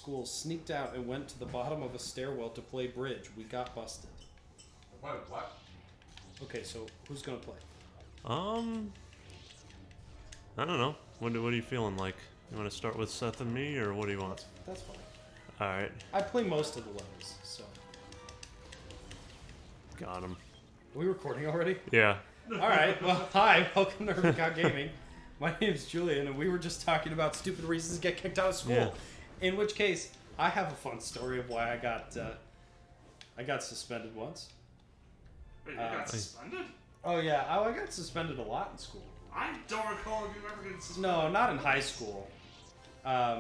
school, sneaked out and went to the bottom of a stairwell to play bridge. We got busted. What? Okay, so who's gonna play? I don't know. What are you feeling like? You want to start with Seth and me, or what do you want? That's fine. All right. I play most of the levels, so. Got him. Are we recording already? Yeah. All right. Well, hi. Welcome to Urban Gaming. My name's Julian, and we were just talking about stupid reasons to get kicked out of school. Yeah. In which case, I have a fun story of why I got suspended once. Wait, you got suspended? Oh yeah, I got suspended a lot in school. I don't recall you ever getting suspended. No, not in high school. I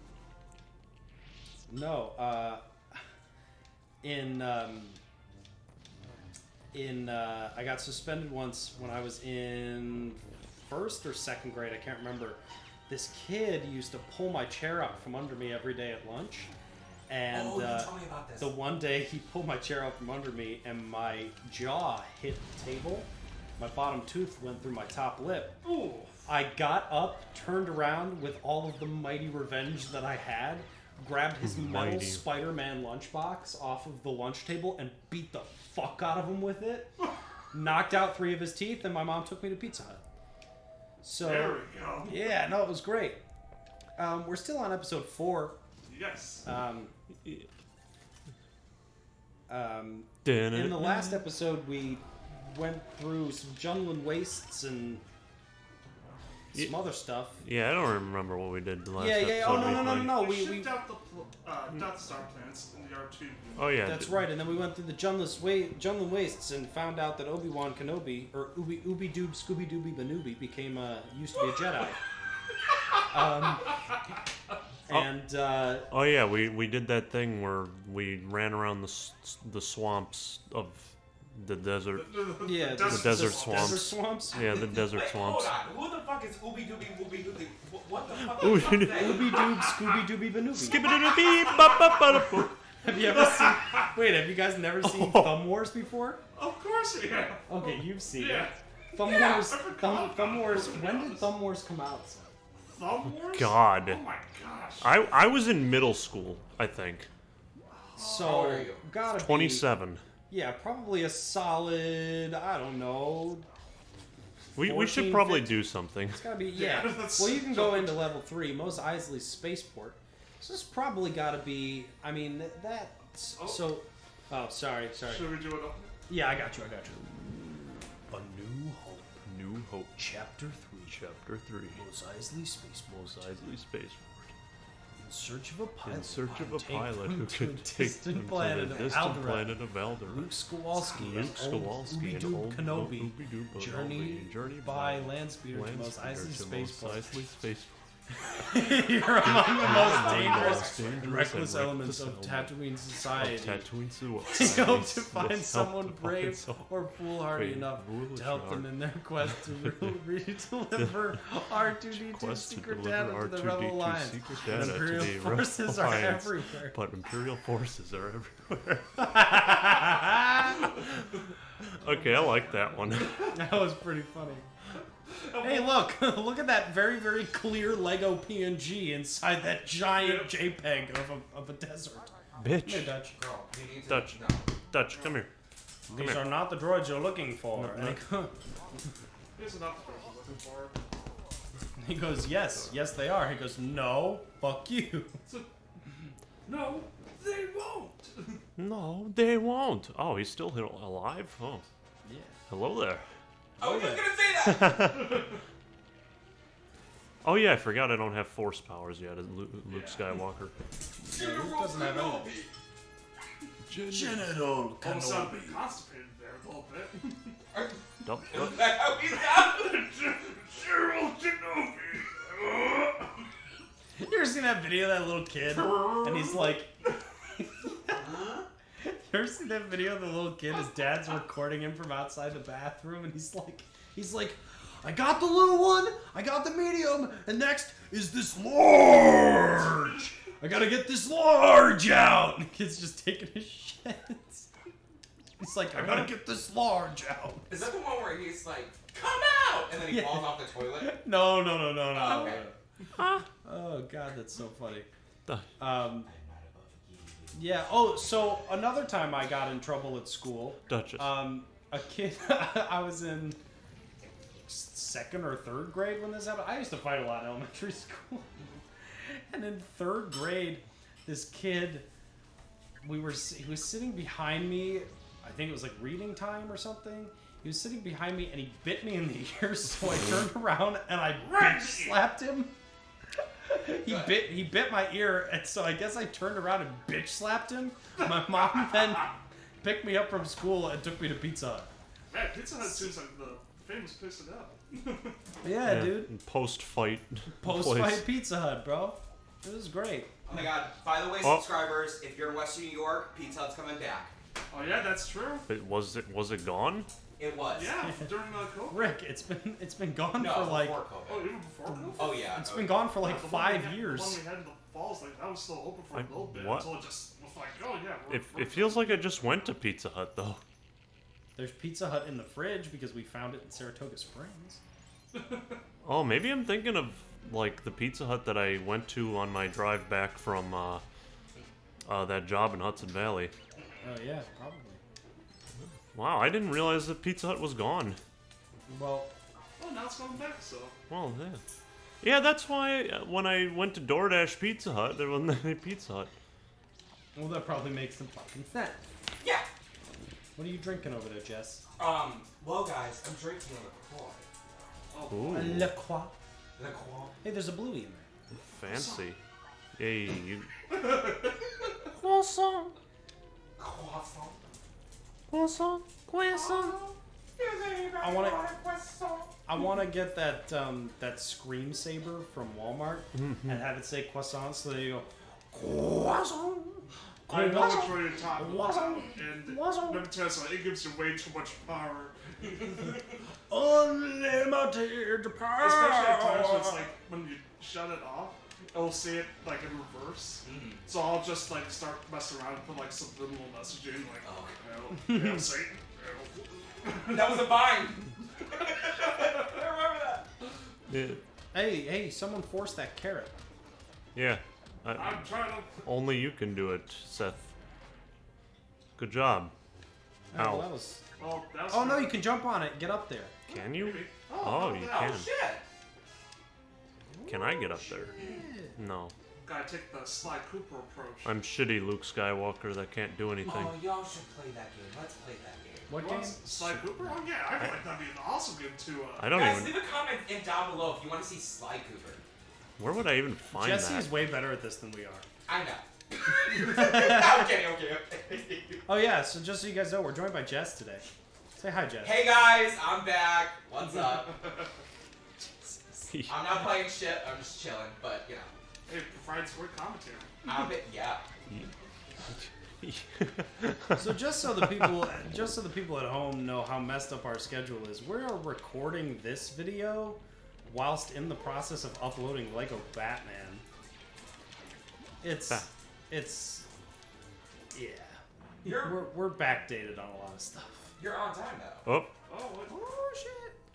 got suspended once when I was in first or second grade. I can't remember. This kid used to pull my chair out from under me every day at lunch. And you told me about this. the one day he pulled my chair out from under me and my jaw hit the table. My bottom tooth went through my top lip. Ooh. I got up, turned around with all of the mighty revenge that I had, grabbed his metal Spider-Man lunchbox off of the lunch table and beat the fuck out of him with it. Knocked out 3 of his teeth, and my mom took me to Pizza Hut. So, There we go. yeah, no, it was great. We're still on episode 4. Yes. In the last episode, we went through some Junglin Wastes and some other stuff. Yeah, I don't remember what we did the last Yeah. episode. Oh, no. We We shipped out the Death Star plants in the R2. Oh, yeah. That's right, and then we went through the Junglin Wastes and found out that Obi-Wan Kenobi, or Ooby Doob Scooby Dooby Banooby, used to be a Jedi. Oh yeah, we did that thing where we ran around the swamps of the desert. Yeah, the desert swamps. Desert swamps? Yeah, the desert Wait, swamps. hold on. Who the fuck is Ooby Dooby Wooby Dooby? What the fuck? Ooby Ooby Doob Scooby Dooby Banooby. Skip-a-doo-doo-beep-bop-bop-bop-bop. Have you ever seen... Wait, have you guys never seen Thumb Wars before? Of course we have. Okay, you've seen Yeah. it. Thumb Wars... When did Thumb Wars come out? Thumb Wars? God. Oh my gosh. I was in middle school, I think. So, How old are you? gotta be... 27. Yeah, probably a solid, I don't know... We 14, should probably 15. do something. It's gotta be, Yeah, yeah. that's Well, you can so go into level 3, Mos Eisley's spaceport. So this probably gotta be, I mean, that's... Oh. So... Oh, sorry. Should we do it all? Yeah, I got you. A New Hope. New Hope. Chapter 3. Chapter 3. Mos Eisley Spaceport. Mos Eisley Spaceport. In search of a pilot. In search of a pilot who to could a take distant them planet to of the distant Alderaan. planet of Alderaan. Luke Skywalker, Luke Skywalker, and and old Kenobi, Ooby-Doo journey by land speeder to Mos Eisley Spaceport. Spaceport. You're among the most dangerous dangerous and reckless and elements of reckless Tatooine society. Tatooine You hope to find someone brave or foolhardy brave, enough foolish, to help them or- in their quest to deliver R2-D2 Quest to secret deliver data to the R2-D2 Rebel Alliance. secret But data to Imperial the forces Rebel are Alliance. everywhere. But Imperial forces are everywhere. Okay, I like that one. That was pretty funny. Hey, look! Look at that very, very clear Lego PNG inside that giant JPEG of a desert. Bitch. Hey, Dutch. Girl, you need to... Dutch. No. Dutch, come here. These here. are not the droids you're looking for. No, no. Here's enough for what I'm looking for. He goes, yes, they are. He goes, no, fuck you. No, they won't. No, they won't. Oh, he's still alive? Oh. Yeah. Hello there. Oh, you're gonna say that! Oh yeah, I forgot I don't have force powers yet as Luke Skywalker. General doesn't have Kenobi! General Also, I've been constipated there a little bit. Don't- Is that how he's down? General Kenobi! You ever seen that video of that little kid? And he's like... You ever seen that video of the little kid? His dad's recording him from outside the bathroom, and he's like, I got the little one, I got the medium, and next is this large. I gotta get this large out. And the kid's just taking his shit. He's like, I gotta get this large out. Is that the one where he's like, come out! And then he Yeah. falls off the toilet? No. Oh, okay. Oh god, that's so funny. Yeah. Oh, so another time I got in trouble at school. Duchess. A kid. I was in 2nd or 3rd grade when this happened. I used to fight a lot in elementary school. And in 3rd grade, this kid, he was sitting behind me. I think it was like reading time or something. He was sitting behind me and he bit me in the ear, so I turned around and I bitch slapped him. He bit my ear, and so I guess I turned around and bitch slapped him. My mom then picked me up from school and took me to Pizza Hut. Man, Pizza Hut seems like the famous place to go. Yeah, dude. Post-fight. Post-fight Pizza Hut, bro. It was great. Oh my god. By the way, subscribers, if you're in Western New York, Pizza Hut's coming back. Oh yeah, that's true. But was it gone? It was. Yeah, during COVID. Rick, it's been gone for like. Before COVID. Oh, even before COVID? Oh yeah. It's been gone for like The one 5 years. The one we had in the falls, like that was still open for a little bit what? until it just was like, oh yeah. It feels like I just went to Pizza Hut though. There's Pizza Hut in the fridge because we found it in Saratoga Springs. Oh, maybe I'm thinking of like the Pizza Hut that I went to on my drive back from that job in Hudson Valley. Oh yeah, probably. Wow, I didn't realize that Pizza Hut was gone. Well, Oh, now it's coming back. So. Well, yeah. Yeah, that's why when I went to DoorDash Pizza Hut, there wasn't any Pizza Hut. well, that probably makes some fucking sense. Yeah. What are you drinking over there, Jess? Well, guys, I'm drinking a LaCroix. Ooh, Le Croix. LaCroix. Hey, there's a bluey in there. fancy. Yay, you... Croissant. Croissant. Croissant. Croissant. I want to get that that scream saber from Walmart and have it say croissant, so you go croissant. I know which one you're talking Croissant. about, and Croissant. let me tell you something, it gives you way too much power. Unlimited power. Especially at times when it's like, when you shut it off, it'll say it like in reverse. So I'll just like start messing around and put like subliminal messaging like, yeah, say That was a vine. I remember that. Yeah. Hey, someone forced that carrot. Yeah. I'm trying to. Only you can do it, Seth. Good job. Oh, Ow. well, that was... Oh, that's Oh no, you can jump on it. Get up there. Can you? Maybe. Oh, you can. Shit. Can I get up there? No. Gotta take the Sly Cooper approach. I'm shitty Luke Skywalker that can't do anything. Oh, y'all should play that game. Let's play that game. What You game? want Sly Cooper? Oh yeah, I feel like that'd be an awesome game to. I don't Guys, even... leave a comment in down below if you want to see Sly Cooper. Where would I even find Jesse that? is way better at this than we are. I know. I'm kidding, okay. Oh yeah, so just so you guys know, we're joined by Jess today. Say hi, Jess. Hey guys, I'm back. What's up? I'm not playing shit, I'm just chilling, but you know. It provides great commentary. I'm a bit, yeah. So just so the people at home know how messed up our schedule is, we are recording this video whilst in the process of uploading Lego Batman. It's yeah. We're backdated on a lot of stuff. You're on time though. Oh, Oh, what? Oh shit.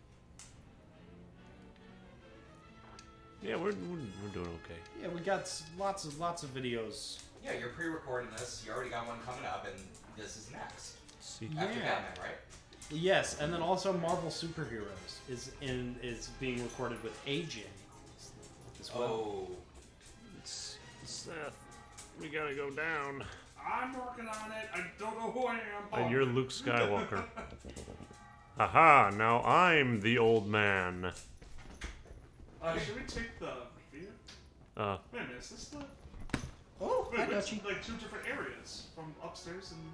yeah, we're doing okay. Yeah, we got lots of videos. Yeah, you're pre-recording this. You already got one coming up, and this is next. See, After Yeah. Batman, right? Yes, and then also Marvel Superheroes is being recorded with AJ as well. Oh. Seth, we gotta go down. I'm working on it. I don't know who I am. And you're Luke Skywalker. Aha, now I'm the old man. Should we take the video? Wait a minute, is this the? Oh, Wait, I got you. like two different areas from upstairs and.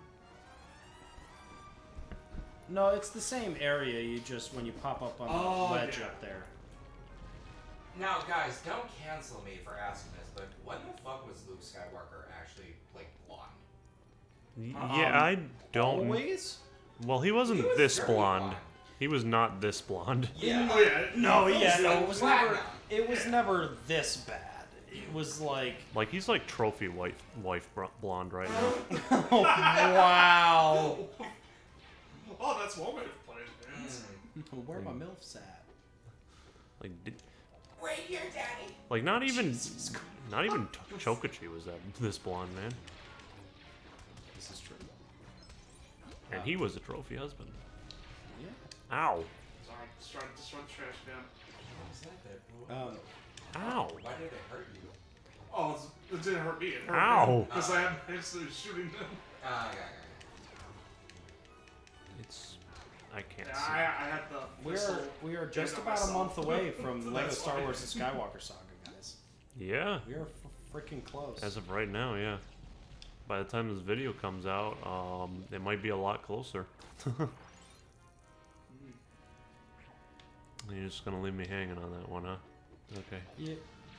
No, it's the same area. You just when you pop up on the ledge up there. Now, guys, don't cancel me for asking this, but when the fuck was Luke Skywalker actually, like, blonde? Yeah, I don't... Always? Well, he wasn't He was this very blonde. He was not this blonde. Yeah. Oh yeah. No, yeah, no, like it was platinum. never. It was never this bad. It was like, Like, he's like trophy wife blonde right now. oh, wow. Oh, that's one way of playing it. Where are my milfs at? Like, Right here, Daddy. Like, not even Chokachi was this blonde, man. This is true. And he was a trophy husband. Yeah. Ow. Sorry, just trying to destroy the trash can. What was that there, bro? Ow. Why did it hurt you? Oh, it didn't hurt me. It hurt Ow. because I had actually shooting them. Yeah. It's... I can't Yeah, see. I had the whistle. We are just aimed at about a myself. month away from Lego That's Star why. Wars: The Skywalker Saga, guys. Yeah. We are freaking close. As of right now, yeah. By the time this video comes out, it might be a lot closer. You're just gonna leave me hanging on that one, huh? Okay. Yeah.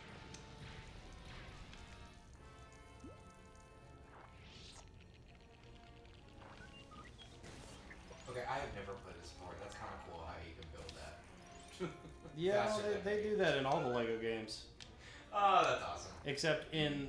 Okay, I have never played this before. That's kind of cool how you can build that. Yeah, Faster than they do that in all the Lego games. Oh, that's awesome. Except in...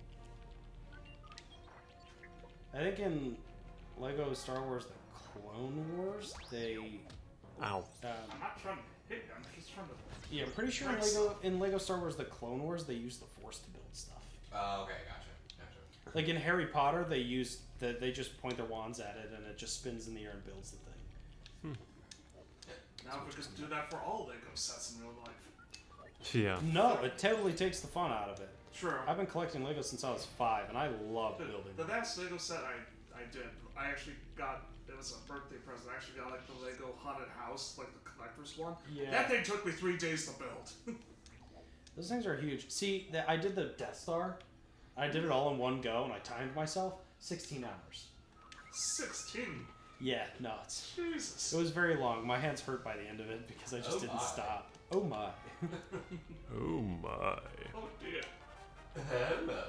I think in Lego Star Wars: The Clone Wars, they... Ow. I'm not trying to hit you. I'm just trying to. Yeah, I'm pretty sure in Lego Star Wars: The Clone Wars, they use the Force to build stuff. Oh, okay, gotcha. Like in Harry Potter, they just point their wands at it and it just spins in the air and builds the thing. Now we just do that for all Lego sets in real life. Yeah. No, it totally takes the fun out of it. True. I've been collecting Lego since I was 5, and I love building The them. last Lego set I did, I actually got, it was a birthday present, I actually got like the Lego Haunted House, like the collector's one. Yeah. That thing took me 3 days to build. Those things are huge. See, I did the Death Star. I did it all in one go, and I timed myself 16 hours. 16? Yeah, nuts. Jesus. It was very long. My hands hurt by the end of it because I just Oh didn't my. stop. Oh my. Oh my. Oh dear. Hello.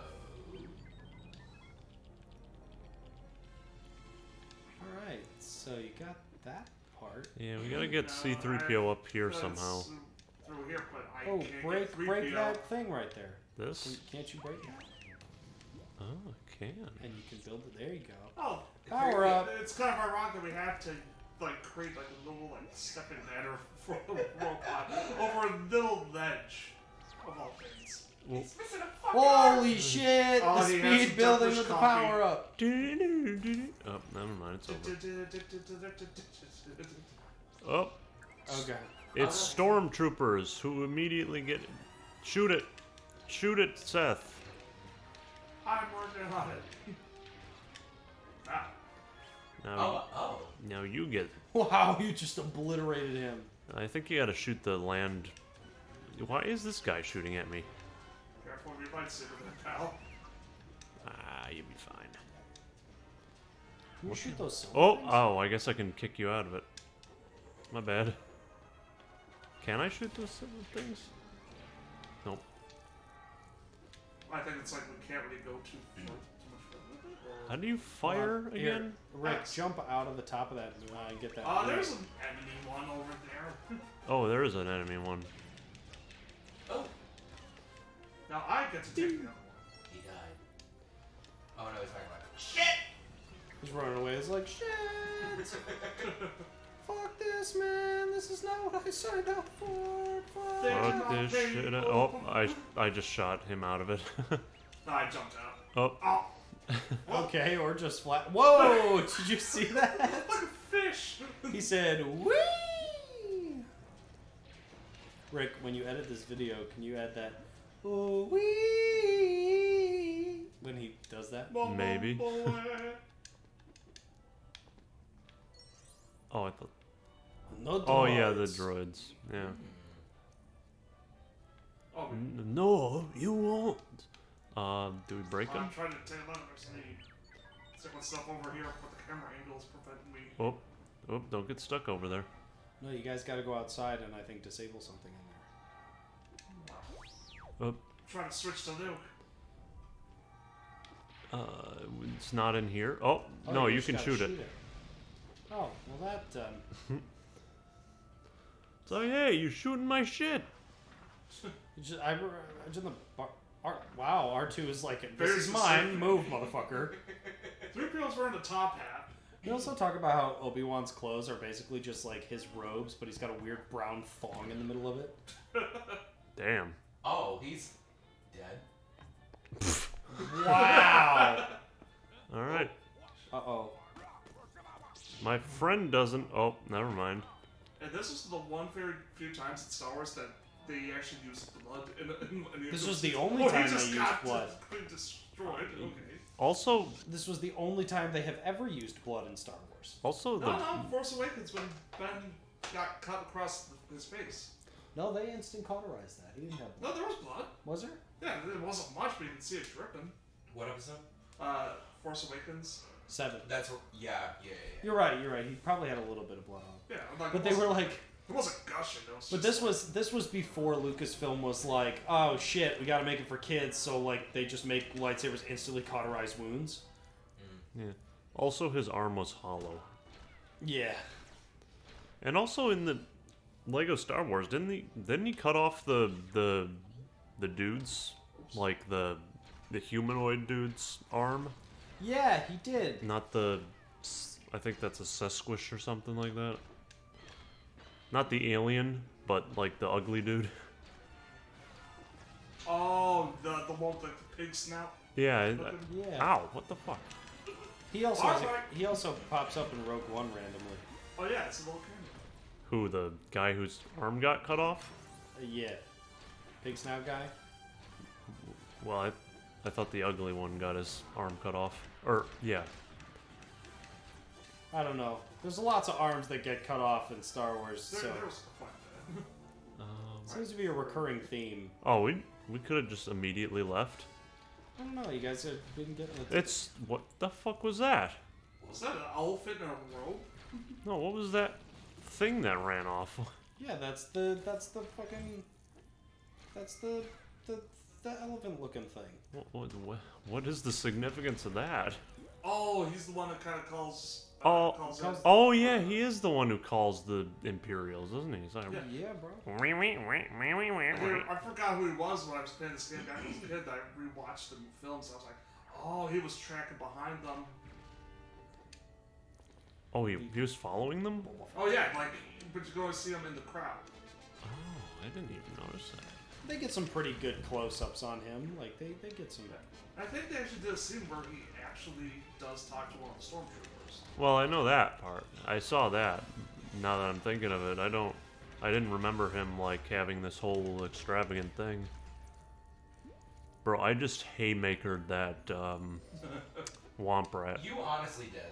Alright, so you got that part. Yeah, we gotta get C-3PO up here That's somehow. Through here, but I Oh, can't break get 3PO. that thing right there. This? Can't you break it? Oh, I can. And you can build it. There you go. Oh, Power up. it's kind of ironic that we have to like create like a little like stepping ladder for a robot over a little ledge of all things. He's missing a fucking Holy shit! Oh, The he has speed some building Turkish with the coffee. power up. Oh, never mind. It's over. Oh, Okay. it's Stormtroopers who immediately get... Shoot it. Shoot it, Seth. I'm working on it. Ah, Now, Oh. now you get... Wow, you just obliterated him. I think you gotta shoot the land... Why is this guy shooting at me? careful with your lightsaber there, pal. Ah, you'll be fine. Can you shoot those silver Oh, things? oh, I guess I can kick you out of it. My bad. Can I shoot those silver things? Nope. I think it's like we can't really go too much further with it. How do you fire Here, again? Rick, X. jump out of the top of that and get that. Oh, there's an enemy one over there. Oh, there is an enemy one. Oh, Now I get to take the other one. he died. Oh no, he's talking about shit. He's running away. It's like, shit! Fuck this, man! This is not what I signed up for! Fuck! Fuck this shit. Oh, I just shot him out of it. No, I jumped out. Oh. Oh, Okay, or just flat. Whoa! Did you see that? like a fish. He said, wee! Rick, when you edit this video, can you add that, ooh, wee? When he does that? Maybe. Oh, I thought... No Oh, yeah, the droids. droids. Yeah. Oh, No, you won't. Do we break them? I'm trying to take a look. There's any secret stuff over here, but the camera angle is preventing me. Oh, oh, don't get stuck over there. No, you guys gotta go outside and I think disable something in there. Oh, Trying to switch to Luke. it's not in here. Oh, no, you just can gotta shoot it. Oh, well that, So, hey, you're shooting my shit. I in the bar, wow, R2 is like, this Very is mine, specific. move, motherfucker. 3PO's wearing a top hat. We also talk about how Obi-Wan's clothes are basically just like his robes, but he's got a weird brown thong in the middle of it. Damn. Oh, he's dead. Wow. All right. Uh-oh. My friend doesn't. Oh, never mind. And this is the one very few times in Star Wars that they actually use blood in This was the only time they used blood. Destroyed. Okay. Also, This was the only time they have ever used blood in Star Wars. the No, Force Awakens when Ben got cut across his face. No, they instant cauterized that. He didn't have blood. No, there was blood. Was there? Yeah, it wasn't much, but you can see it dripping. What episode? Force Awakens. 7. That's yeah. You're right. He probably had a little bit of blood on him. Yeah, like, But they were like... It wasn't gushing. It was But just this was before Lucasfilm was like, oh shit, we gotta make it for kids, so like they just make lightsabers instantly cauterize wounds. yeah. Also, his arm was hollow. Yeah. And also in the Lego Star Wars, didn't he cut off the dude's, like the humanoid dude's arm? Yeah, he did. Not the, I think that's a Sesquish or something like that. Not the alien, but like the ugly dude. Oh, the one with the pig snout. Yeah. Yeah. Ow! What the fuck? He also pops up in Rogue One randomly. Oh yeah, it's a little cameo. Who, the guy whose arm got cut off? Yeah. Pig snout guy? Well, I thought the ugly one got his arm cut off. Or yeah. I don't know. There's lots of arms that get cut off in Star Wars, so There was quite a bit. seems to be a recurring theme. Oh, we could have just immediately left. I don't know, you guys have been getting It's what the fuck was that? Was that an elephant in a robe? No, what was that thing that ran off? Yeah, that's the fucking the elephant looking thing. What is the significance of that? Oh, he's the one that kind of calls. Oh yeah, he is the one who calls the Imperials, isn't he? Like, Yeah, bro. I forgot who he was when I was playing this game back as a kid. I rewatched the films. I was like, oh, he was tracking behind them. Oh, he was following them? Oh yeah, like, but you go and see him in the crowd. Oh, I didn't even notice that. They get some pretty good close-ups on him. Like they get some. I think they actually did a scene where he actually does talk to one of the stormtroopers. Well, I know that part. I saw that. Now that I'm thinking of it, I didn't remember him like having this whole extravagant thing. Bro, I just haymakered that womp rat. You honestly did.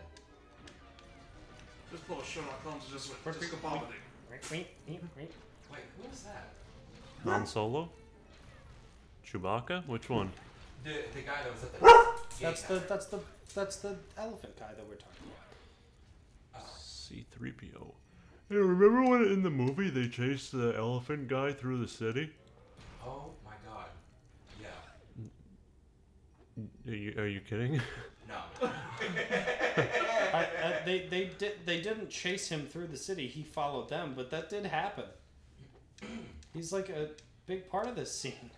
Just pull a Sherlock Holmes and just went, just vomiting. Wait, who was that? Han Solo? Chewbacca? Which one? The guy that was at the. That's the elephant guy that we're talking about. C-3PO. Hey, remember when in the movie they chased the elephant guy through the city? Oh my god. Yeah. Are you kidding? No. They didn't chase him through the city. He followed them, but that did happen. He's like a big part of this scene.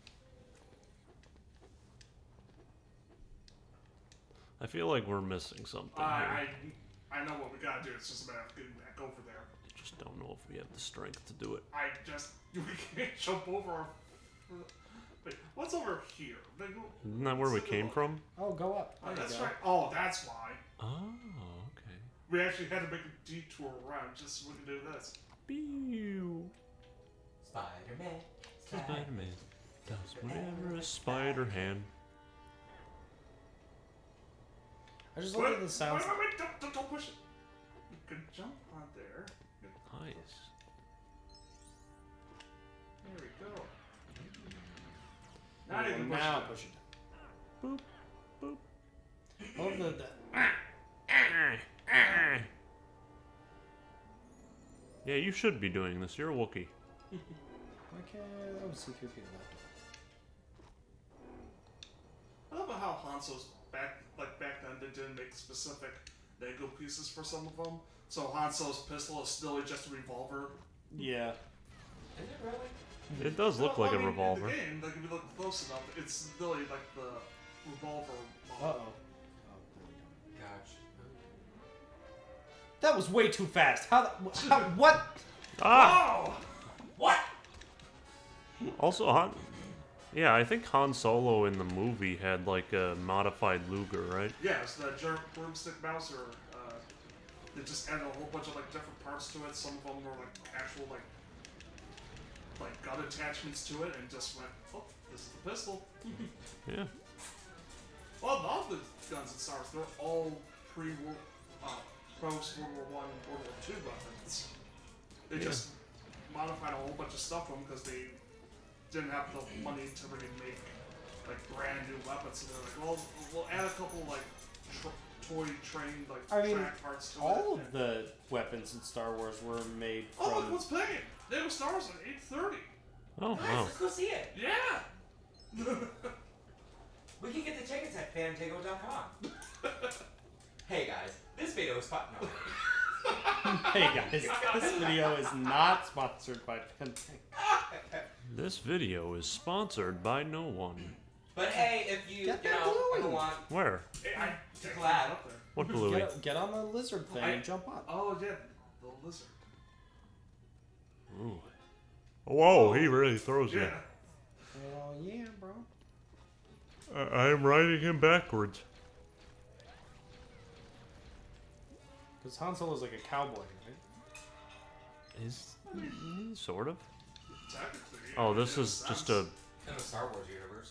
I feel like we're missing something here. I know what we gotta do. It's just a matter of getting back over there. Just don't know if we have the strength to do it. We can't jump over. Wait, what's over here? Isn't that where we came from? Oh, go up. Oh, There you that's go. right. Oh, that's why. Oh, okay. We actually had to make a detour around just so we can do this. Pew. Spider-Man. Spider-Man does whatever a spider hand. I just look at the sounds. Wait, don't push it. You can jump on there. Nice. There we go. Now you can push Now it. push it. Boop, boop. Oh, the Yeah, you should be doing this. You're a Wookiee. why can't I was C-3PO left? I love how Han Solo's back then they didn't make specific Lego pieces for some of them. So Han Solo's pistol is still just a revolver. Yeah. Is it really? It does look like a revolver. In the game, like if you look close enough, it's really like the revolver model. Uh-oh. Oh, there we go. Gotcha. That was way too fast. How what? Ah! Oh! What? Also, yeah, I think Han Solo in the movie had like a modified Luger, right? Yeah, it's the germ broomstick Mauser. They just added a whole bunch of like different parts to it. Some of them were like actual like gun attachments to it, and just went, oh, this is the pistol. Yeah. Well, all the guns in Star Wars, they're all post World War I and World War II weapons. They just modified a whole bunch of stuff from them because they didn't have the money to really make like brand new weapons. So they're like, well, we'll add a couple like toy trained like track parts to it. All of the weapons in Star Wars were made from... Oh, look what's playing! They were Star Wars at 8:30. Oh, Nice, wow. let's go see it. Yeah. We can get the tickets at fantago.com. Hey guys, this video is fun. No. Hey guys, this video is not sponsored by Fantago. This video is sponsored by no one. But hey, if you ever want Where? Hey, I to collab, up there. What Bluey? Get on the lizard thing and jump up. Oh yeah, the lizard. Ooh. Whoa, he really throws you. Yeah. Oh yeah, bro. I'm riding him backwards. Because Han Solo's like a cowboy, right? Is sort of? Technically. Oh, this is just a... in the Star Wars universe.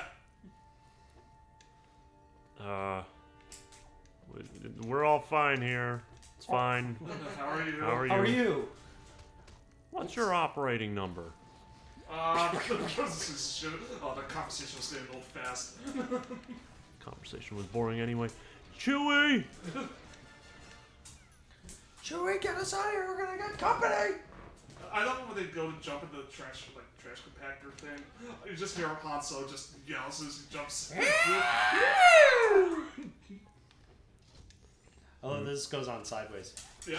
Yeah. We're all fine here. It's fine. How are you? How are you? How are you? What's your operating number? This is shit. Oh, the conversation was getting a little fast. Conversation was boring anyway. Chewie! Chewie, get us out of here! We're gonna get company! I love when they go to jump in the trash compactor thing. You just hear Han Solo just yells as he jumps. Oh, this goes on sideways. Yep.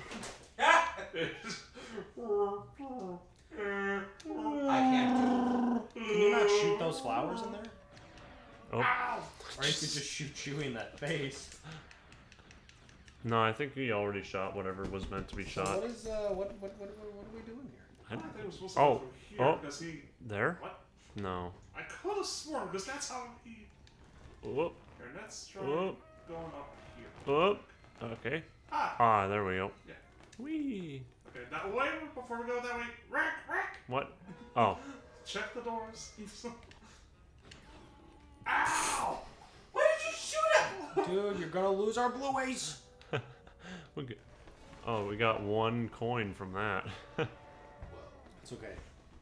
I can't. Can you not shoot those flowers in there? Oh. Ow! Or you could just shoot Chewie in that face. No, I think he already shot whatever was meant to be So shot. what is what are we doing here? I think it was supposed to go through here because he. There? What? No. I could have sworn because that's how he. Whoop, Here, let's try whoop, going up here. whoop. Okay. Ah! There we go. Yeah. Whee! Okay, that way, before we go that way, rack! What? Oh. Check the doors. Ow! Why did you shoot him? Dude, you're gonna lose our blueies! Oh, we got 1 coin from that. It's okay.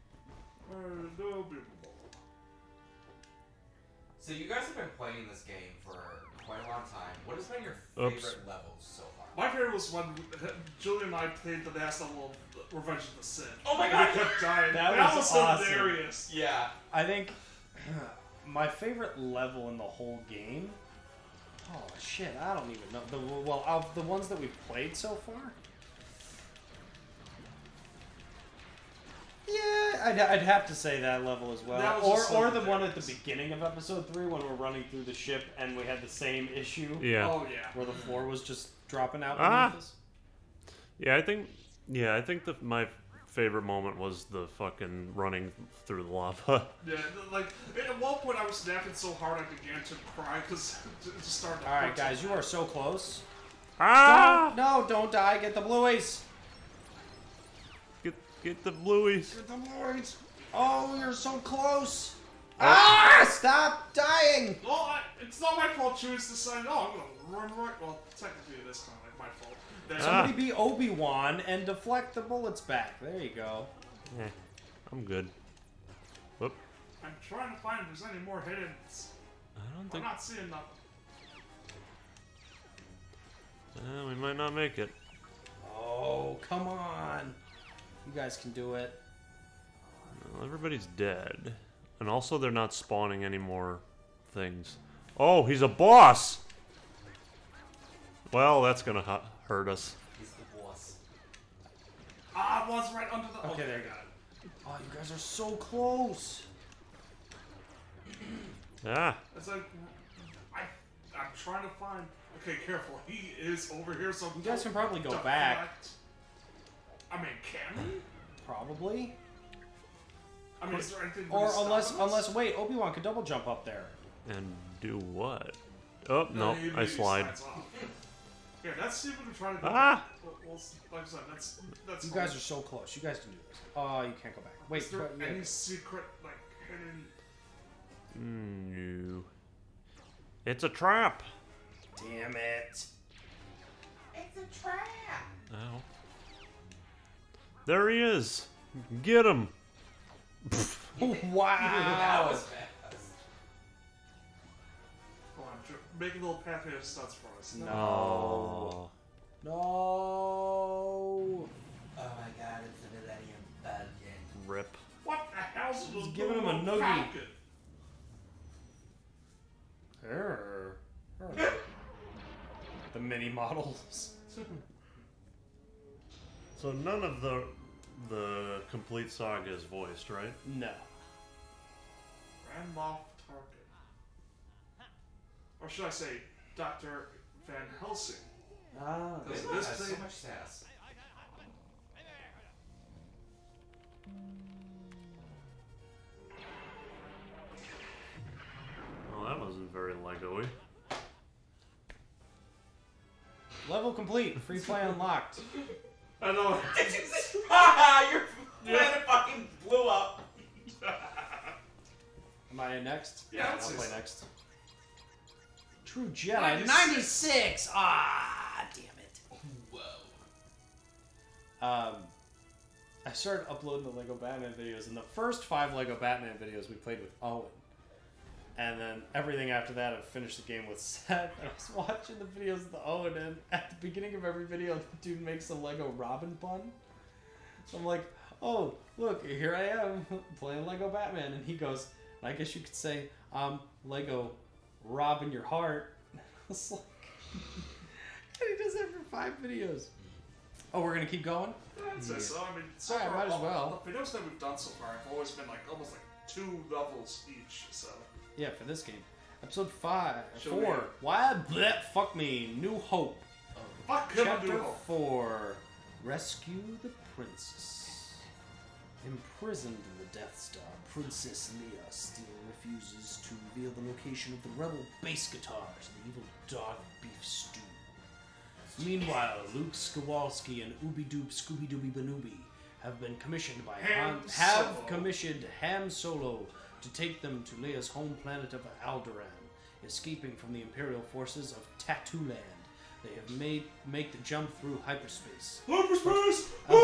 So you guys have been playing this game for quite a long time. What has been your favorite levels so far? My favorite was when Julie and I played the last level of Revenge of the Sith. Oh my god! We kept dying. That was awesome. Hilarious. Yeah. I think my favorite level in the whole game. Oh shit! I don't even know. Well, of the ones that we've played so far. Yeah, I'd have to say that level as well, or the one at the beginning of episode 3 when we're running through the ship and we had the same issue. Yeah. Oh yeah. Where the floor was just dropping out beneath us. Yeah, I think my favorite moment was the fucking running through the lava. Yeah, like at one point I was snapping so hard I began to cry because it just started. All right, guys, you are so close. Ah! Don't die. Get the blueies. Get the blueies. Get the blueies. Oh, you're so close. Ah! Stop dying. Well, it's not my fault. Chewie's decided, oh, I'm gonna run right. Well, technically it is kind of like my fault. Somebody be Obi-Wan and deflect the bullets back. There you go. Yeah, I'm good. Whoop. I'm trying to find if there's any more hidden. I'm not seeing nothing. We might not make it. Oh, come on. You guys can do it. Well, everybody's dead. And also they're not spawning any more things. Oh, he's a boss! Well, that's gonna hurt us. He's the boss. Ah, it was right under the... Okay, there you go. Oh, you guys are so close. Ah. It's like... I'm trying to find... Okay, careful. He is over here, so... You guys can probably go back. I mean, can we? Probably. I mean, is there anything? Or really stopping us? unless wait, Obi-Wan could double jump up there. And do what? Oh, no, he I slide. slides off. Here, let's see what we're trying to do. Ah! Well, like I said, that's. You guys are so close. You guys can do this. Oh, you can't go back. Wait, Is there yeah. any secret, like, hidden? No. It's a trap. Damn it. It's a trap. Ow. There he is. Get him. Wow. That was fast. Hold on, make a little pathway of stunts for us. No. No. Oh my god, it's the Millennium Falcon. Rip. What the hell's He's giving him a noogie. The mini models. So none of the complete saga is voiced, right? No. Grand Moff Tarkin. Or should I say, Dr. Van Helsing. Ah. This This has play- so much sass. Well, that wasn't very Lego-y. Level complete. Free play unlocked. I know. Haha, your planet fucking blew up. Am I next? Yeah, I'll let's play see. next. True Jedi. 96. 96! Ah, damn it. Whoa. I started uploading the Lego Batman videos, and the first 5 Lego Batman videos we played with Owen. And then everything after that, I finished the game with Seth. And I was watching the videos of the Owen, and at the beginning of every video, the dude makes a Lego Robin pun. So I'm like, oh, look, here I am playing Lego Batman. And he goes, I guess you could say, Lego Robin your heart. I was like, and he does that for 5 videos. Oh, we're going to keep going? That's it. So, I mean, so Alright, far, might as all well. the videos that we've done so far have always been like almost like 2 levels each. So Yeah, for this game. Episode 5. Should 4. we- Why? Bleh, fuck me. New Hope. fuck him and Chapter do 4. Rescue the Princess. Imprisoned in the Death Star, Princess Leia still refuses to reveal the location of the rebel bass guitars and the evil Darth Beef Stew. Meanwhile, Luke Skywalker and Ooby-Doob Scooby-Dooby Banooby have been commissioned by Ham Solo to take them to Leia's home planet of Alderaan, escaping from the Imperial forces of Tatooland. They have make the jump through hyperspace. Hyperspace!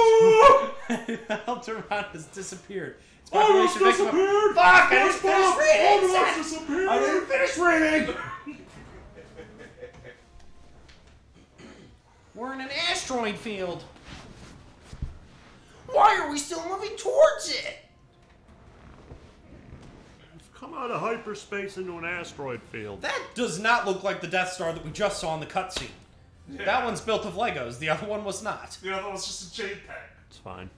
Alderaan has disappeared. Its Almost population makes up- disappeared! Fuck! I didn't finish reading! Almost disappeared! I didn't finish reading! We're in an asteroid field. Why are we still moving towards it? We've come out of hyperspace into an asteroid field. That does not look like the Death Star that we just saw in the cutscene. Yeah. That one's built of Legos. The other one was not. The other was just a JPEG. It's fine.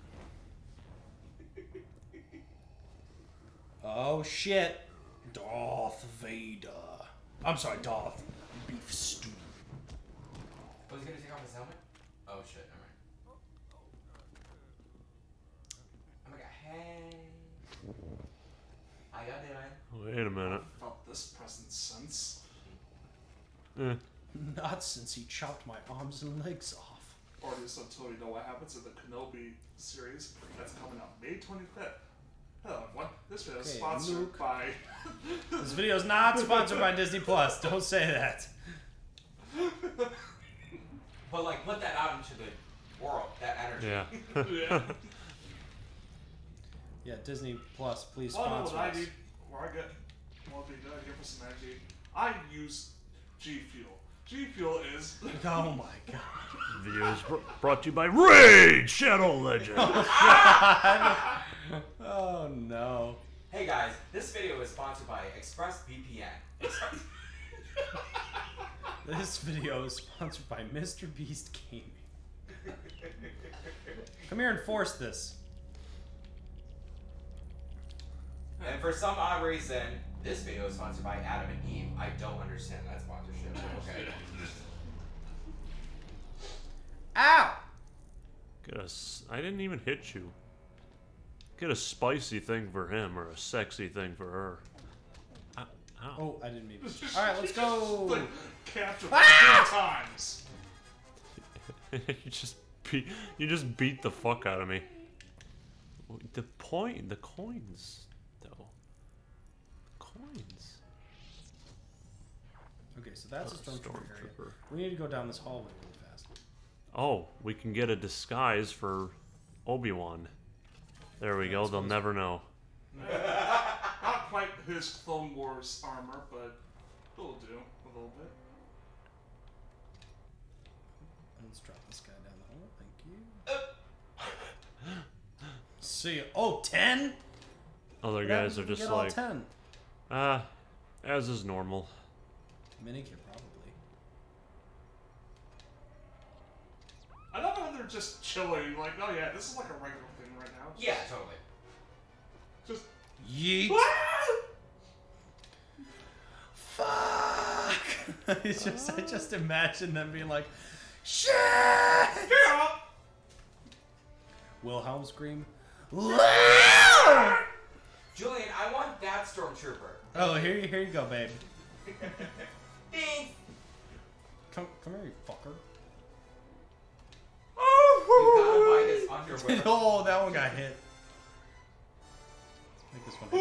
Oh shit. Darth Vader. I'm sorry, Darth Beef Stew. Was he gonna take off his helmet? Oh shit, never mind. Oh my god, hey. How y'all doing? Wait a minute. Felt this presence since. Eh. Not since he chopped my arms and legs off. Already so told you know what happens in the Kenobi series. That's coming out May 25th. Hello everyone. This video is Okay, sponsored Luke. by. This video is not sponsored by Disney Plus. Don't say that. But like, put that out into the world, that energy. Yeah. Yeah. Yeah, Disney Plus, please Well, no, sponsor what I us. need, where I get, what we do here for some energy, I use G Fuel. G Fuel is. Oh my god. Video is brought to you by Raid Shadow Legend. Oh no. Hey guys, this video is sponsored by ExpressVPN. This video is sponsored by Mr. Beast Gaming. Come here and force this. And for some odd reason, this video is sponsored by Adam and Eve. I don't understand that sponsorship, but okay. Ow! Guess I didn't even hit you. Get a spicy thing for him or a sexy thing for her. Ow. Oh, I didn't mean to. Alright, let's go! Like, capture 4 times. you just beat the fuck out of me. The coins, though. Coins. Okay, so that's a Stormtrooper area. Stormtrooper. We need to go down this hallway really fast. Oh, we can get a disguise for Obi-Wan. There we go, they'll never know. Not quite his Clone Wars armor, but it'll do a little bit. Let's drop this guy down the hole. Thank you. See ya. Oh, 10? Other guys are just like, 10? as is normal. Minikit, probably. I love how they're just chilling, like, oh yeah, this is like a regular thing right now. Yeah, totally. Just... Yeet! Fuck! I just imagine them being like, shit! Yeah! Wilhelm scream. Julian, I want that Stormtrooper. Oh, here you go, babe. Thanks. Come here, you fucker. You gotta buy his underwear. Oh, that one got hit. Let's make this one hit.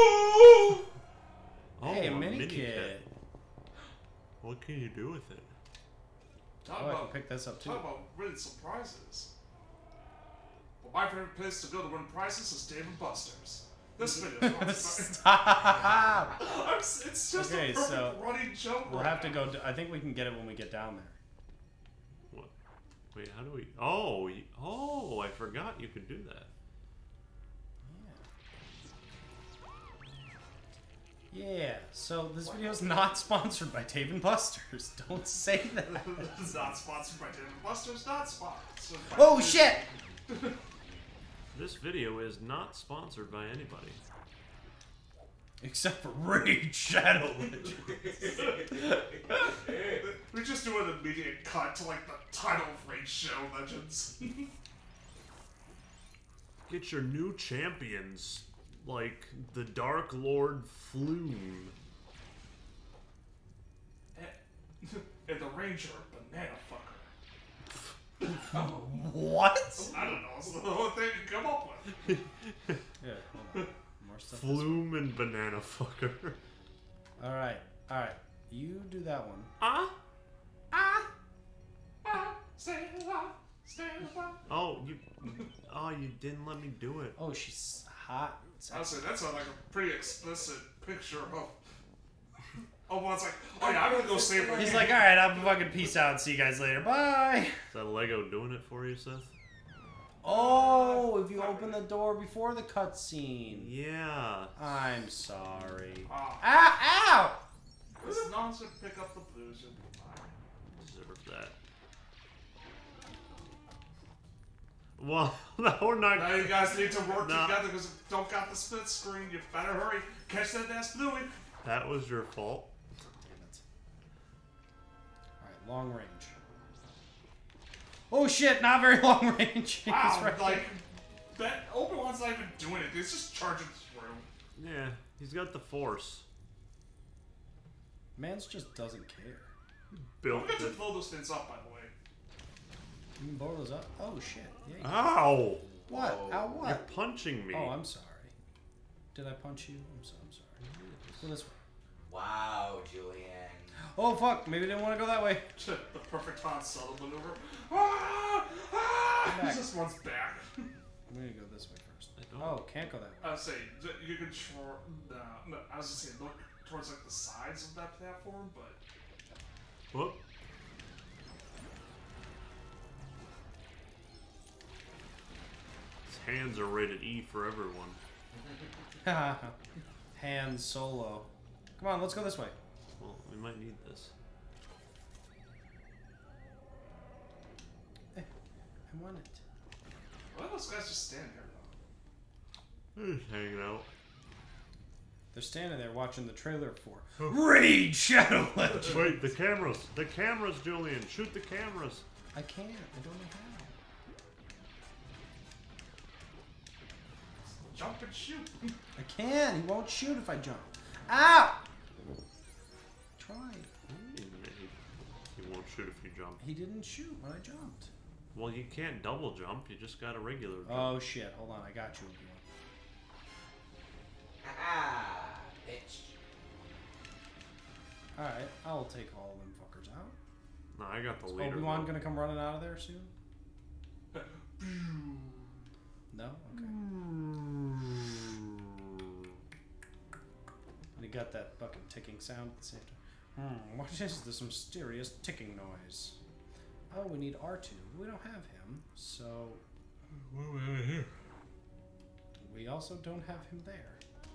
Oh, Hey, a mini mini kit. What can you do with it? Talk Oh, I can about, pick this up too. talk about winning some prizes. Well, my favorite place to go to win prizes is Dave & Buster's. This video is Stop! it's just Okay, a perfect so running joke. We'll right have to now. go. I think we can get it when we get down there. What? Wait, how do we... Oh, I forgot you could do that. Yeah, so this video is not sponsored by Dave & Buster's. Don't say that. It's not sponsored by Dave & Buster's, not sponsored by Oh, shit! This video is not sponsored by anybody. Except for Raid Shadow Legends. We just do an immediate cut to like the title of Raid Shadow Legends. Get your new champions, like the Dark Lord Flume. And the Ranger Banana Fucker. What? I don't know, it's the whole thing you come up with. Yeah, hold on. More stuff. Flume and Banana Fucker. Alright, you do that one. Stay alive, stay alive. Oh, you didn't let me do it. Oh, she's hot. Honestly, that sounds like a pretty explicit picture of... Oh, well, it's like, oh yeah, I'm gonna go save her. He's like, alright, I'll fucking peace out and see you guys later. Bye! Is that Lego doing it for you, Seth? Oh, if you open the door before the cutscene. Yeah. I'm sorry. Ah. Ow! Ow! As long as you pick up the blues, you'll be fine. Deserve that. Well, no, we're not. Now you guys need to work No. together because if you don't got the split screen, you better hurry. Catch that ass Bluey. That was your fault. Damn it. Alright, long range. Oh shit, not very long range. He's Wow, right like, that Obi-Wan's not even doing it. He's just charging through. Yeah, he's got the Force. Mans just doesn't care. Built Don't forget to it. blow those things up, by the way. You can blow those up. Oh shit. Yeah, you can. Ow! What? Whoa. Ow, You're what? punching me. Oh, I'm sorry. Did I punch you? I'm sorry. Let's go this way. Wow, Julian. Oh fuck, maybe I didn't want to go that way. The perfect Han Solo maneuver. Ah! Ah! Back. He just runs back. I'm gonna go this way first. I don't- Oh, can't go that way. I was saying, you can no, I was just saying, look towards like the sides of that platform, but Whoop. His hands are rated E for everyone. Han Solo. Come on, let's go this way. Well, we might need this. I want it. why are those guys just standing here though? They're just hanging out. They're standing there watching the trailer for Raid Shadow Legends. Wait, the cameras! The cameras, Julian! Shoot the cameras! I can't. I don't know how. jump and shoot. I can. He won't shoot if I jump. Ow! Try. He won't shoot if you jump. He didn't shoot when I jumped. Well, you can't double jump. You just got a regular jump. Oh shit! Hold on, I got you again. Ah, bitch. All right, I'll take all of them fuckers out. No, I got the Is leader. Obi-Wan gonna come running out of there soon? No. Okay. And he got that fucking ticking sound at the same time. What is this mysterious ticking noise? Oh, we need R2. We don't have him, so... What do we have here? We also don't have him there.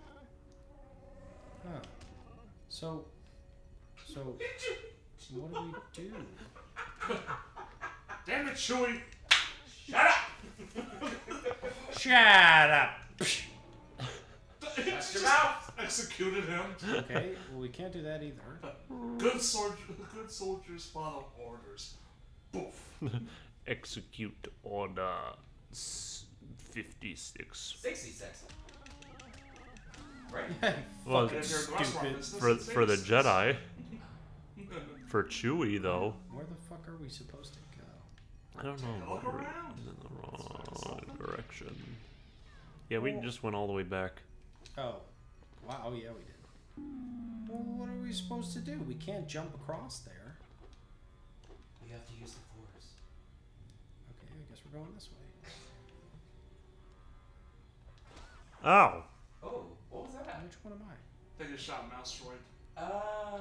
Huh. So, what do we do? Damn it, Chewie! Shut up! Shut up! Shut your mouth! Executed him. Okay, well we can't do that either. Good soldiers follow orders. Boof. Execute order 56. 66. Right? Well, Fucking If you're a stupid. restaurant business, for the it's Jedi. For Chewie, though. Where the fuck are we supposed to go? I don't know. Look We're around. in the wrong direction. Yeah, we just went all the way back. Oh. Wow, oh yeah we did. Well, what are we supposed to do? We can't jump across there. We have to use the Force. Okay, I guess we're going this way. Ow! Oh, what was that? Which one am I? They just shot mouse droid. Oh.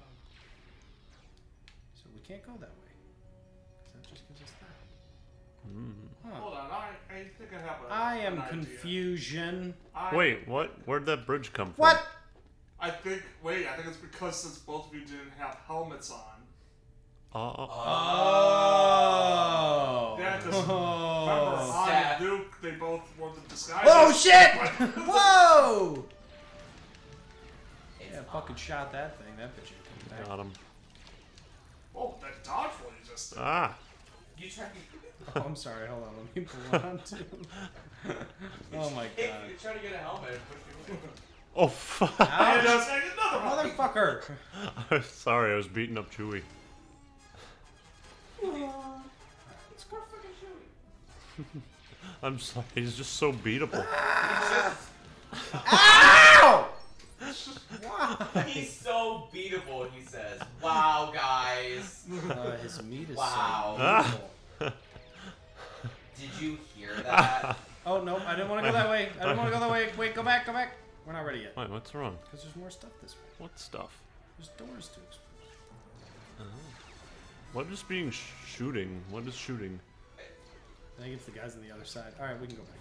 So we can't go that way. 'Cause that just gives us that. Huh. Hold on, I think I have I am an idea. confusion. Wait, what? Where'd that bridge come from? What? I think it's because since both of you didn't have helmets on. Oh. Yeah, because remember, Han Seth. and Luke, they both wore the disguises. Oh shit! Whoa! It's Yeah, fucking shot that thing. That bitch ain't coming back. Got him. Oh, that dodge roll you just did. Ah! You try. Oh, I'm sorry. Hold on. Let me pull on too. Oh my Hey, god. you try to get a helmet and push you away. Oh, fuck! And Ouch! just make another one. Motherfucker! I'm sorry, I was beating up Chewie. Let's go fucking shoot. I'm sorry, he's just so beatable. Ow! Why? He's so beatable, he says. Wow, guys. His meat is Wow. so Ah. beautiful. Did you hear that? Oh no, I didn't want to go that way. I didn't want to go that way. Wait, go back, go back. We're not ready yet. Wait, what's wrong? Because there's more stuff this way. What stuff? There's doors to explore. What is being shooting? What is shooting? I think it's the guys on the other side. Alright, we can go back.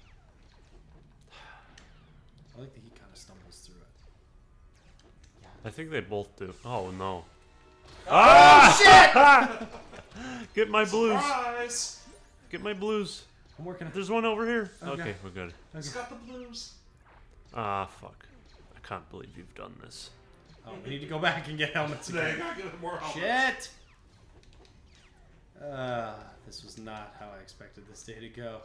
I like that he kind of stumbles through it. I think they both do. Oh, no. Oh shit! Get my blues! Surprise! Get my blues! I'm working. There's one over here. Okay. Okay, we're good. It's got the blues. Ah, fuck. I can't believe you've done this. Oh, we need to go back and get helmets Today, again. gotta get more helmets. Shit! This was not how I expected this day to go.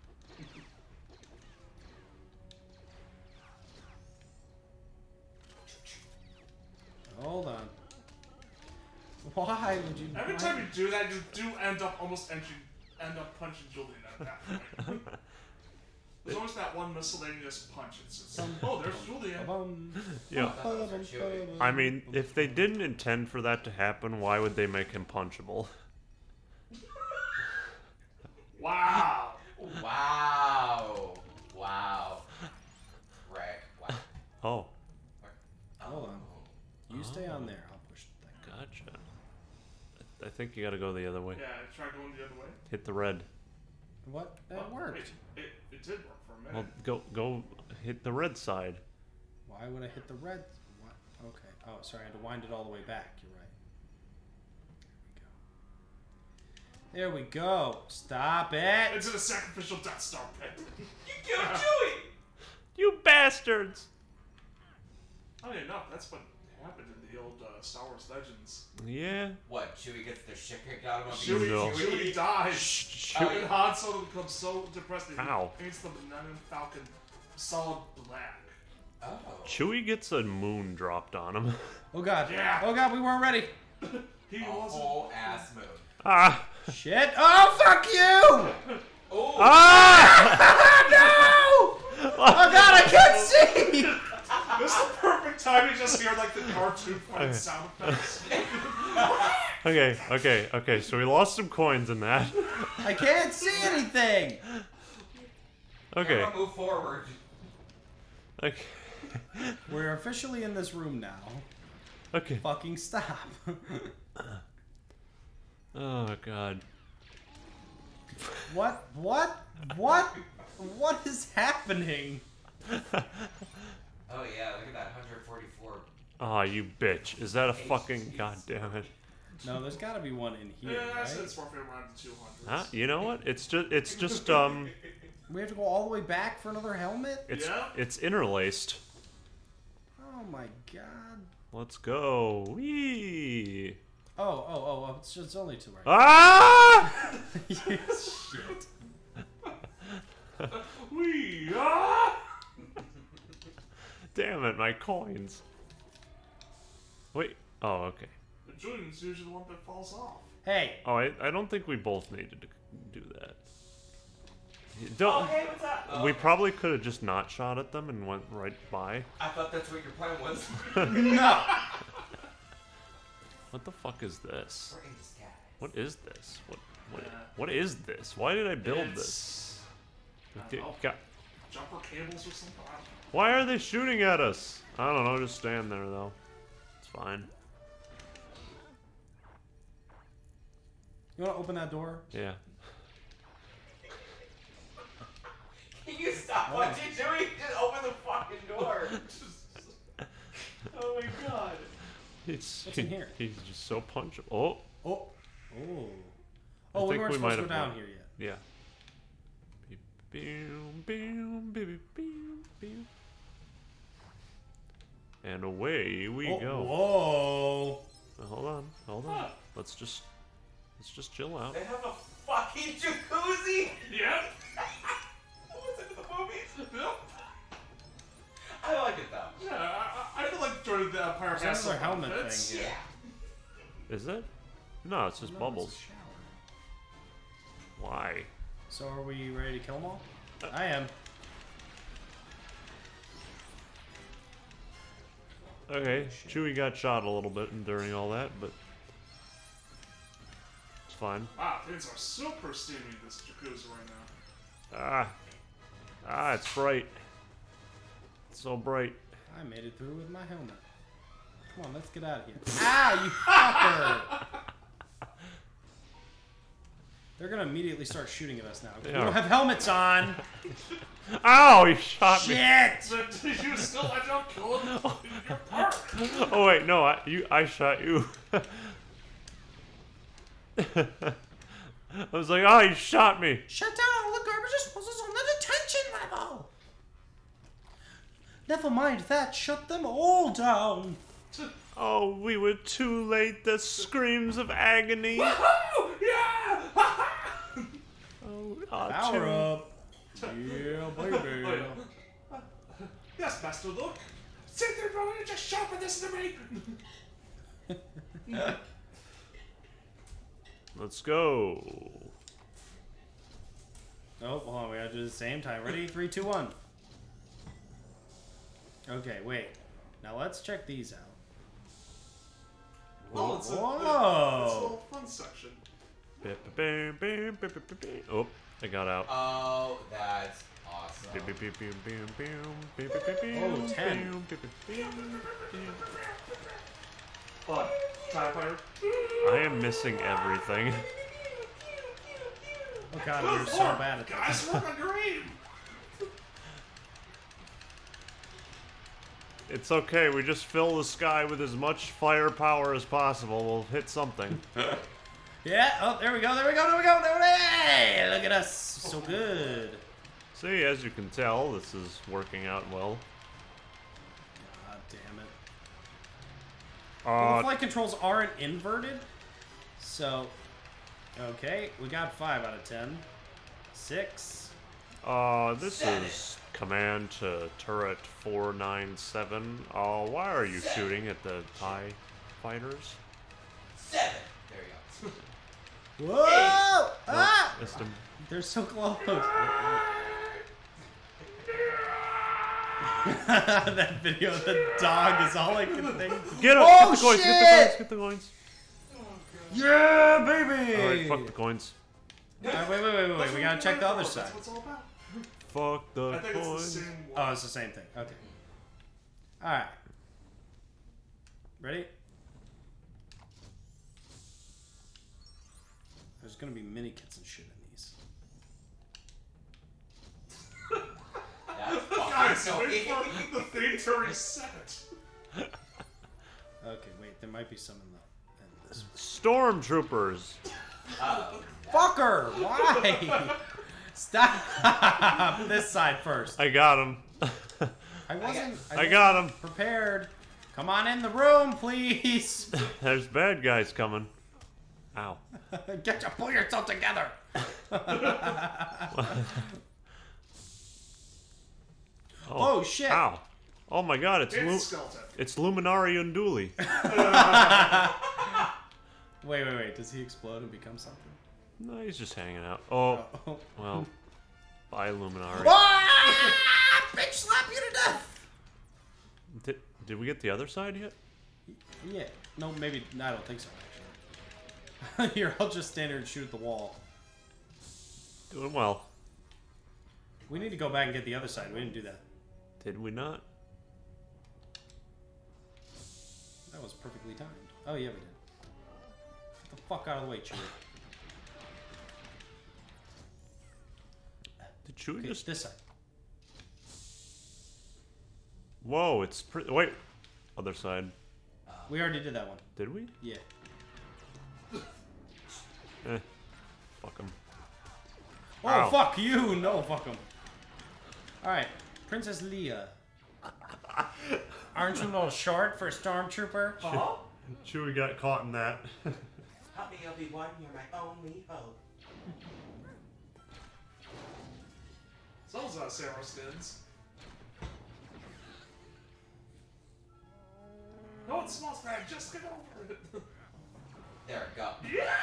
Hold on. Why would you? Every time you do that, you do end up punching Julian at that point. There's always that one miscellaneous punch. It's just, oh, there's Julian. Yeah. I mean, if they didn't intend for that to happen, why would they make him punchable? Wow. Wow. Wow. Rick. Wow. Oh, Hold on. You stay on there. I'll push the thing. gotcha. I think you gotta go the other way. Yeah, try going the other way. Hit the red. What? That Well, worked. It did work for a minute. Well, go hit the red side. Why would I hit the red? What? Okay. Oh, sorry. I had to wind it all the way back. You're right. There we go. Stop it. Into the sacrificial Death Star pit. You killed Chewie! You bastards! Funny enough, that's what happened in the old Star Wars Legends. Yeah. What, Chewie gets the shit kicked out of him? Chewie dies. Shh, And Han Solo becomes so depressed that Ow. he paints the Millennium Falcon solid black. Oh. Chewie gets a moon dropped on him. Oh god. Yeah. Oh god, we weren't ready. He A wasn't. whole ass moon. Ah! Shit. Oh, fuck you! Oh. Ah! No! Oh god, I can't see! This is the perfect time you just hear like the cartoon funny sound effects. Okay, so we lost some coins in that. I can't see anything! Okay. Camera, move forward. Okay. We're officially in this room now. Okay. Fucking stop. Oh god. What is happening? Oh yeah, look at that 144. Ah, you bitch. Is that a fucking goddamn it? No, there's gotta be one in here, Yeah, I said right? it's roughly around the 200s. Huh? You know what? It's just We have to go all the way back for another helmet? Yeah? it's interlaced. Oh my god. Let's go. Whee! Oh, it's only two right Ah! Shit. Wee! Ah! Damn it, my coins. Wait. Oh, okay. The Julian's usually the one that falls off. Hey, Oh, I don't think we both needed to do that. Don't. Hey, what's up? We probably could have just not shot at them and went right by. I thought that's what your plan was. no! What the fuck is this? We're in the sky. What is this? What is this? Why did I build this? I don't know. God, Jumper cables or something? I don't know. why are they shooting at us? I don't know, just stand there though. It's fine. You wanna open that door? Yeah. Can you stop what you're doing? Just open the fucking door. Oh my god. What's in here? He's just so punchable. Oh, Oh. Oh. I Oh, we think weren't we supposed might to go have down won. here yet. yeah. Boom, boom, boom, boom, boom. And away we Oh, go. whoa. Hold on. Let's just chill out. They have a fucking jacuzzi. Yep. What's into the movies? Yep. I like it though. Yeah, I feel like during the Empire There's has another some helmet outfits. thing here. Yeah. Is it? No, it's just No, bubbles. it's a shower. Why? So are we ready to kill them all? I am. Okay, Chewie got shot a little bit during all that, but it's fine. Wow, things are super steamy in this jacuzzi right now. Ah, it's bright. It's so bright. I made it through with my helmet. Come on, let's get out of here. Ah, you fucker! They're gonna immediately start shooting at us now. We are. don't have helmets on! Ow! You shot me. Shit! But did you still let them kill him? You're part. Oh wait, no, I shot you. I was like, oh, you shot me. Shut down all the garbage disposals on the detention level! Never mind that, shut them all down! Oh, we were too late. The screams of agony. Woohoo! Yeah! Oh, Power up! Yeah, baby! Yes, Master Luke. Sit there, bro, and just shout for this to me. Let's go. Oh, hold on, we gotta do it at the same time. Ready? 3, 2, 1. Okay, wait. Now let's check these out. Oh, it's a Whoa! little fun section. Oh, I got out. Oh, that's awesome. Oh, 10. What? TIE fighter? I am missing everything. Oh god, we were so bad at Guys, this. work on your aim. It's okay, we just fill the sky with as much firepower as possible. We'll hit something. Yeah, oh, there we go, there we go, there we go, there we go! Hey, look at us! So good. See, as you can tell, this is working out well. God damn it. Well, the Uh, flight controls aren't inverted, so... Okay, we got 5 out of 10. 6. This is command to turret 497. Why are you shooting at the TIE fighters? 7. There you go. Whoa! Nope, missed him. They're so close. That video of the dog is all I can think. Get him! Oh, Get the coins! shit! Get the coins! Yeah, baby! Alright, fuck the coins. Wait. We gotta check the other side. That's what it's all about. Fuck the I think it's the coins. same one. Oh, it's the same thing. Okay. Alright. Ready? There's gonna be mini kits and shit in these. That's fucking Guys, so wait for the thing to reset. Okay, wait. There might be some in this. Stormtroopers. Fucker! Why? Stop! This side first. I got him. I wasn't got him. prepared. Come on in the room, please. There's bad guys coming. Ow. Pull yourself together. Oh shit! Ow. Oh my god, It's skeleton. it's Luminari Unduli. Wait. Does he explode and become something? No, he's just hanging out. Oh, Oh. well. Bye, Luminari. Ah! Bitch, slap you to death! Did we get the other side yet? Yeah. No, maybe. I don't think so, actually. Here, I'll just stand here and shoot at the wall. Doing well. We need to go back and get the other side. We didn't do that. Did we not? That was perfectly timed. Oh, yeah, we did. Get the fuck out of the way, Chewie. Did Chewie Okay, just... this side. Whoa, it's pretty... Wait. Other side. We already did that one. Did we? Yeah. Fuck him. Oh, Ow. fuck you! No, fuck him. Alright, Princess Leia. Aren't you a little short for a Stormtrooper? Oh? Chewie got caught in that. Help me, Obi-Wan. You're my only hope. Those Sarah skins. No, it smells bad. Just get over it. There we go.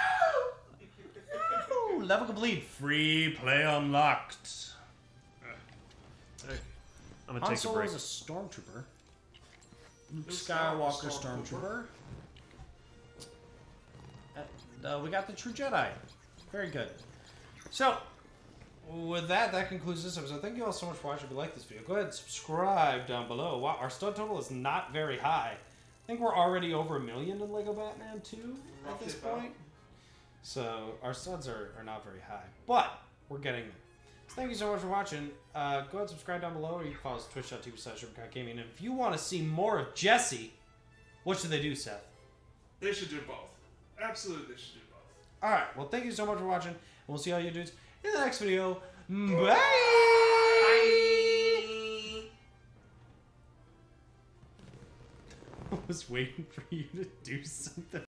Ooh, level complete. Free play unlocked. Hey, I'm gonna Han take a Solo break. is a Stormtrooper. Luke Luke Skywalker Skywalker, Stormtrooper. We got the True Jedi. Very good. So, with that concludes this episode. Thank you all so much for watching. If you like this video, go ahead and subscribe down below. Wow, our stud total is not very high. I think we're already over 1 million in LEGO Batman 2 at this point. So, our studs are not very high. But, we're getting there. So thank you so much for watching. Go ahead and subscribe down below, or you can follow us at twitch.tv/SuperCutGaming. And if you want to see more of Jesse, what should they do, Seth? They should do both. Absolutely, they should do both. Alright, well, thank you so much for watching, and we'll see all you dudes in the next video. Bye! Bye. I was waiting for you to do something.